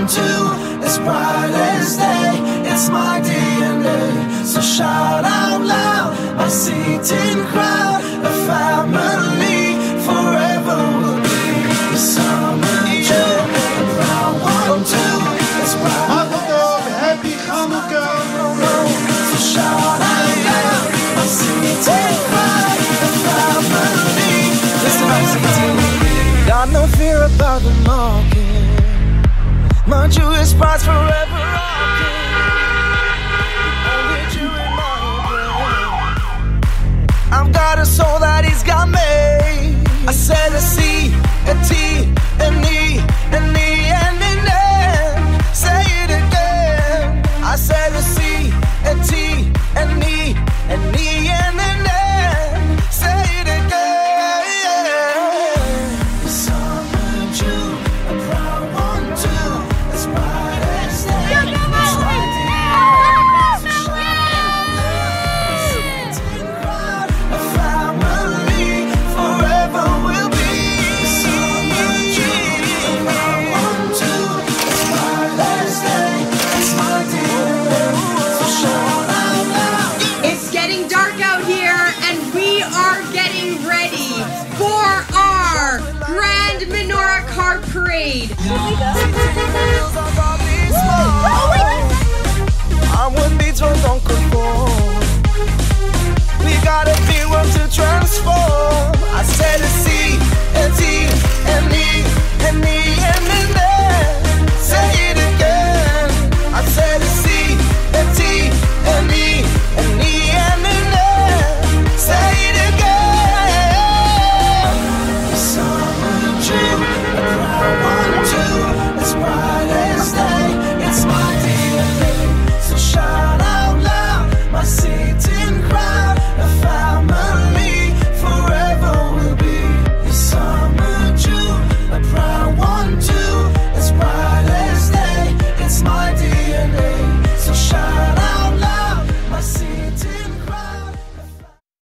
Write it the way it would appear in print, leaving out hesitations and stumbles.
one, two, as bright as day. It's my DNA, so shout out loud. A seated crowd, a family, forever will be the summer June. Round one, two, as bright as day. Happy Hanukkah. So shout out loud. A seated crowd, a family. Listen up, CT. Got no fear about the market. My Jewish spots forever rocking. Only Jew in my brain. I've got a soul that he's got made. I said a C, a T, an E, an E, and an N. Say it again. I said a C, a T, an E, an E, and an N. Say it again. The summer Jew, a proud one too. As bright as day. It's my DNA. So shout out, a family, forever will be. The summer Jew, a proud one too. As bright as day. It's my DNA. So shout out loud. It's getting dark out here, and we are getting ready for our Grand Menorah Car Parade. I'm with beats, but don't conform. We gotta be one to transform.